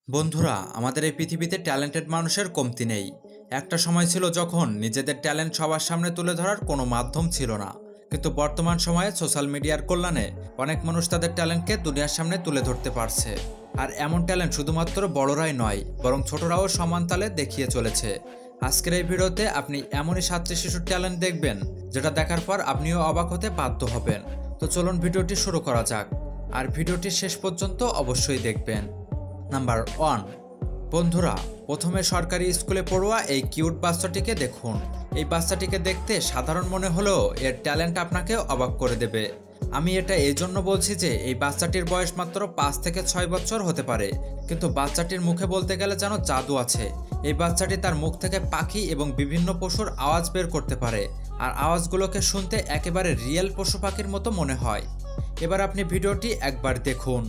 বন্ধুরা, আমাদের এই পৃথিবীতে ট্যালেন্টেড মানুষের কমতি নেই। একটা সময় ছিল যখন নিজেদের ট্যালেন্ট সবার সামনে তুলে ধরার কোনো মাধ্যম ছিল না। কিন্তু বর্তমান সময়ে সোশ্যাল মিডিয়ার কল্যাণে অনেক মানুষ তাদের ট্যালেন্টকে দুনিয়ার সামনে তুলে ধরতে পারছে। আর এমন ট্যালেন্ট শুধুমাত্র বড়রাই নয়, বরং ছোটরাও সমান তালে দেখিয়ে চলেছে। আজকের এই ভিডিওতে আপনি এমনই 7টি শিশুর ট্যালেন্ট দেখবেন, যেটা দেখার পর আপনিও অবাক হতে বাধ্য হবেন। তো চলুন ভিডিওটি শুরু করা যাক, আর ভিডিওটি শেষ পর্যন্ত অবশ্যই দেখবেন। নাম্বার 1। বন্ধুরা, প্রথমে সরকারি স্কুলে পড়ুয়া এই কিউট বাচ্চাটিকে দেখুন। এই বাচ্চাটিকে দেখতে সাধারণ মনে হলেও এর ট্যালেন্ট আপনাকে অবাক করে দেবে। আমি এটা এই জন্য বলছি যে এই বাচ্চাটির বয়স মাত্র 5 থেকে 6 বছর হতে পারে, কিন্তু বাচ্চাটির মুখে বলতে গেলে যেন জাদু আছে। এই বাচ্চাটি তার মুখ থেকে পাখি এবং বিভিন্ন পশুর আওয়াজ বের করতে পারে, আর আওয়াজগুলোকে শুনতে একেবারে রিয়েল পশু পাখির মতো মনে হয়। এবার আপনি ভিডিওটি একবার দেখুন।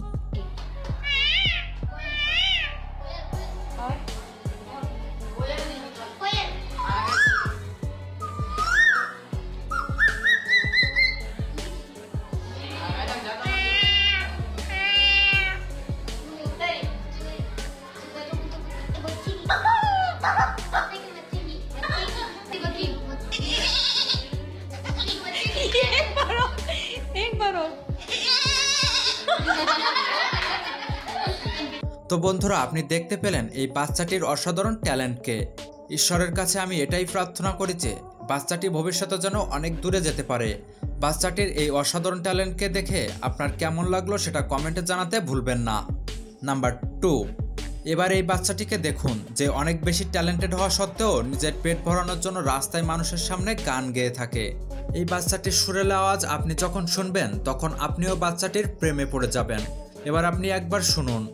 তো বন্ধুরা, আপনি দেখতে পেলেন এই বাচ্চাটির অসাধারণ ট্যালেন্টকে। ঈশ্বরের কাছে আমি এটাই প্রার্থনা করি যে বাচ্চাটি ভবিষ্যতে যেন অনেক দূরে যেতে পারে। বাচ্চাটির এই অসাধারণ ট্যালেন্টকে দেখে আপনার কেমন লাগলো সেটা কমেন্টে জানাতে ভুলবেন না। নাম্বার 2। এবার এই বাচ্চাটিকে দেখুন, যে অনেক বেশি ট্যালেন্টেড হওয়া সত্ত্বেও নিজের পেট ভরানোর জন্য রাস্তায় মানুষের সামনে গান গেয়ে থাকে। এই বাচ্চাটির সুরেল আওয়াজ আপনি যখন শুনবেন, তখন আপনিও বাচ্চাটির প্রেমে পড়ে যাবেন। এবার আপনি একবার শুনুন।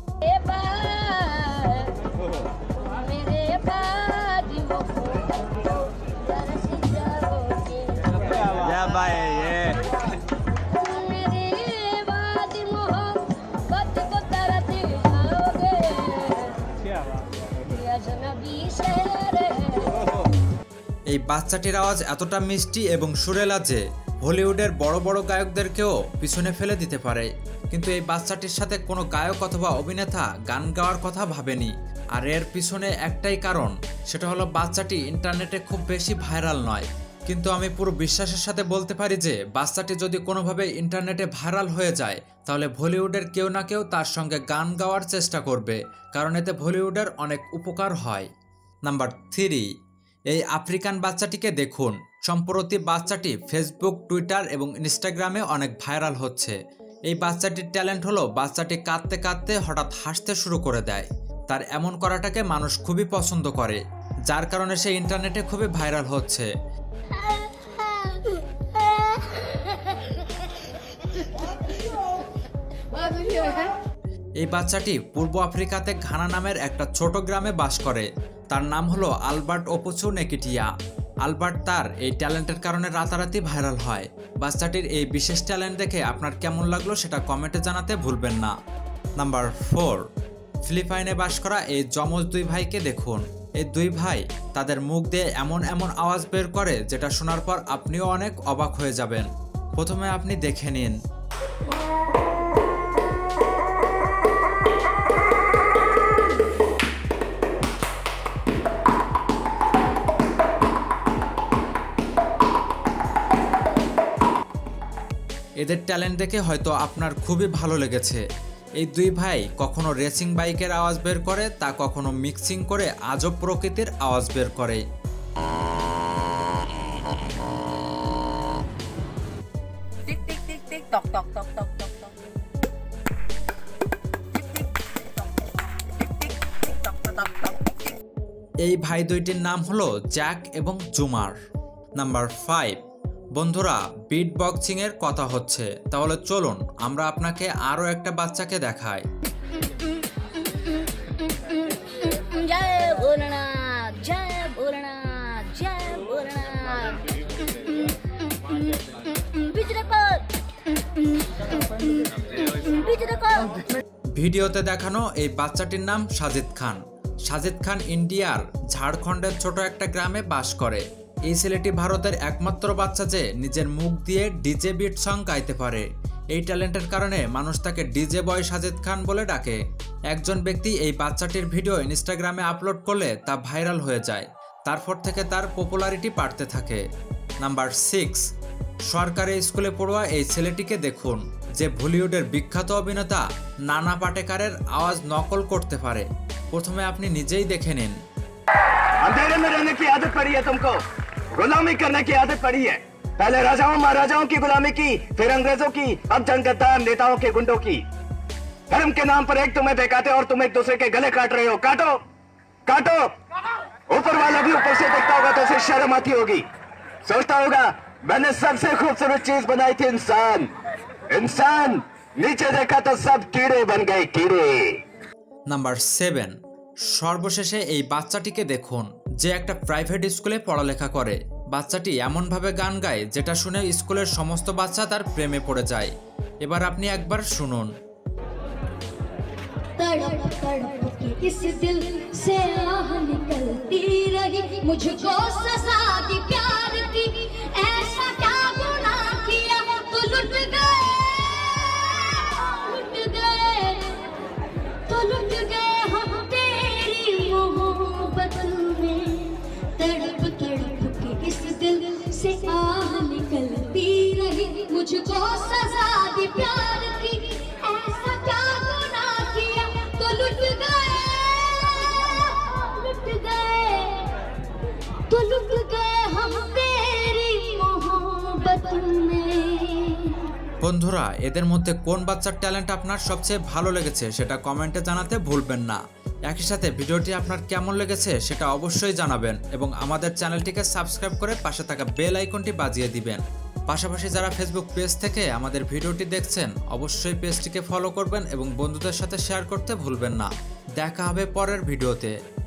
এই বাচ্চাটির আওয়াজ এতটা মিষ্টি এবং সুরেলা যে হলিউডের বড় বড় গায়কদেরকেও পিছনে ফেলে দিতে পারে। কিন্তু এই বাচ্চাটির সাথে কোনো গায়ক অথবা অভিনেতা গান গাওয়ার কথা ভাবেনি। আর এর পিছনে একটাই কারণ, সেটা হলো বাচ্চাটি ইন্টারনেটে খুব বেশি ভাইরাল নয়। কিন্তু আমি পুরো বিশ্বাসের সাথে বলতে পারি যে বাচ্চাটি যদি কোনোভাবে ইন্টারনেটে ভাইরাল হয়ে যায়, তাহলে বলিউডের কেউ না কেউ তার সঙ্গে গান গাওয়ার চেষ্টা করবে, কারণ এতে বলিউডের অনেক উপকার হয়। নাম্বার 3। এই আফ্রিকান বাচ্চাটিকে দেখুন। সম্প্রতি বাচ্চাটি ফেসবুক, টুইটার এবং ইনস্টাগ্রামে অনেক ভাইরাল হচ্ছে। এই বাচ্চাটির ট্যালেন্ট হলো বাচ্চাটি কাঁদতে কাঁদতে হঠাৎ হাসতে শুরু করে দেয়। তার এমন করাটাকে মানুষ খুবই পছন্দ করে, যার কারণে সে ইন্টারনেটে খুবই ভাইরাল হচ্ছে। এই বাচ্চাটি পূর্ব আফ্রিকাতে ঘানা নামের একটা ছোট গ্রামে বাস করে। তার নাম হলো আলবার্ট ওপুচু নেকিটিয়া। আলবার্ট তার এই ট্যালেন্টের কারণে রাতারাতি ভাইরাল হয়। বাচ্চাটির এই বিশেষ ট্যালেন্ট দেখে আপনার কেমন লাগলো সেটা কমেন্টে জানাতে ভুলবেন না। নাম্বার 4। ফিলিপাইনে বাস করা এই যমজ দুই ভাইকে দেখুন। এই দুই ভাই তাদের মুখ দিয়ে এমন এমন আওয়াজ বের করে, যেটা শোনার পর আপনিও অনেক অবাক হয়ে যাবেন। প্রথমে আপনি দেখে নিন। এদের ট্যালেন্ট দেখে হয়তো আপনার খুবই ভালো লেগেছে। এই দুই ভাই কখনো রেসিং বাইকের আওয়াজ বের করে, তা কখনো মিক্সিং করে আজব প্রকৃতির আওয়াজ বের করে। এই ভাই দুইটির নাম হলো জ্যাক এবং জুমার। নাম্বার 5। বন্ধুরা, বিট বক্সিং এর কথা হচ্ছে, তাহলে চলুন আমরা আপনাকে আরো একটা বাচ্চাকে দেখাই। ভিডিওতে দেখানো এই বাচ্চাটির নাম সাজিদ খান। সাজিদ খান ইন্ডিয়ার ঝাড়খণ্ডের ছোট একটা গ্রামে বাস করে। এই ছেলেটি ভারতের একমাত্র বাচ্চা যে নিজের মুখ দিয়ে ডিজে বিট সং গাইতে পারে। এই ট্যালেন্টের কারণে মানুষ তাকে ডিজে বয় সাজিদ খান বলে ডাকে। একজন ব্যক্তি এই বাচ্চাটির ভিডিও ইনস্টাগ্রামে আপলোড করলে তা ভাইরাল হয়ে যায়। তারপর থেকে তার পপুলারিটি বাড়তে থাকে। নাম্বার 6, সরকারি স্কুলে পড়ুয়া এই ছেলেটিকে দেখুন, যে বলিউডের বিখ্যাত অভিনেতা নানা পাটেকরের আওয়াজ নকল করতে পারে। প্রথমে আপনি নিজেই দেখে নিন। अंधेरे में रहने की आदत पड़ी है तुमको, गुलामी करने की आदत पड़ी है। पहले राजाओं महाराजाओं की गुलामी की, फिर अंग्रेजों की, अब जनगद्दार नेताओं के गुंडों की। धर्म के नाम पर एक तुम्हें बेकाते और तुम एक दूसरे के गले काट रहे हो। काटो काटो। ऊपर वाला भी ऊपर से देखता होगा तो उसे शर्म आती होगी। सोचता होगा मैंने सबसे खूबसूरत चीज बनाई थी, इंसान। इंसान नीचे देखा तो सब कीड़े बन गए, कीड़े। নাম্বার 7, সর্বশেষে এই বাচ্চাটিকে দেখুন, যে একটা প্রাইভেট স্কুলে পড়ালেখা করে। বাচ্চাটি এমনভাবে গান গায় যেটা শুনে স্কুলের সমস্ত বাচ্চা তার প্রেমে পড়ে যায়। এবার আপনি একবার শুনুন। तड़प तड़प के इस दिल से आह निकलती रही, मुझको सजा दी प्यार की, ऐसा क्या गुनाह किया तो लुट गए, तो लुट गए हम तेरी मोहब्बत में। तड़प तड़प के इस दिल से आह निकलती रही, मुझको सजा दी प्यार की, ऐसा क्या गुनाह किया तो लुट गए, तो लुट गए हम तेरी मोहब्बत में। বন্ধুরা, এদের মধ্যে কোন বাচ্চার ট্যালেন্ট আপনার সবচেয়ে ভালো লেগেছে সেটা কমেন্টে জানাতে ভুলবেন না। একই সাথে ভিডিওটি আপনার কেমন লেগেছে সেটা অবশ্যই জানাবেন এবং আমাদের চ্যানেলটিকে সাবস্ক্রাইব করে পাশে থাকা বেল আইকনটি বাজিয়ে দিবেন। পাশাপাশি যারা ফেসবুক পেজ থেকে আমাদের ভিডিওটি দেখছেন অবশ্যই পেজটিকে ফলো করবেন এবং বন্ধুদের সাথে শেয়ার করতে ভুলবেন না। দেখা হবে পরের ভিডিওতে।